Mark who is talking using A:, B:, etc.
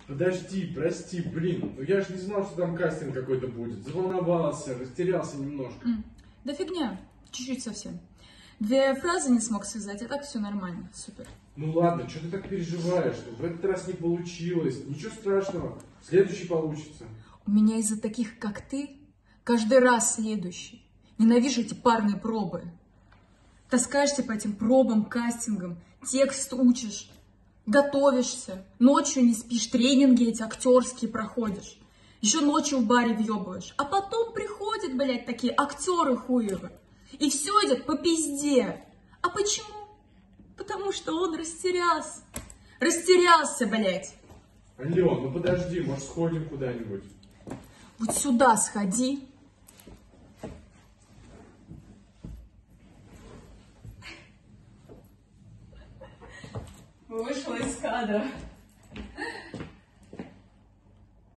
A: Подожди, прости, блин, ну я же не знал, что там кастинг какой-то будет. Заволновался, растерялся немножко.
B: Да фигня, чуть-чуть совсем. 2 фразы не смог связать, а так все нормально, супер.
A: Ну ладно, что ты так переживаешь? В этот раз не получилось, ничего страшного, следующий получится.
B: У меня из-за таких, как ты, каждый раз следующий. Ненавижу эти парные пробы. Таскаешься по этим пробам, кастингам, текст учишь, готовишься, ночью не спишь, тренинги эти актерские проходишь. Еще ночью в баре въебываешь. А потом приходят, блядь, такие актеры хуевы. И все идет по пизде. А почему? Потому что он растерялся. Растерялся, блядь.
A: Ален, ну подожди, может сходим куда-нибудь?
B: Вот сюда сходи. Вышла из кадра.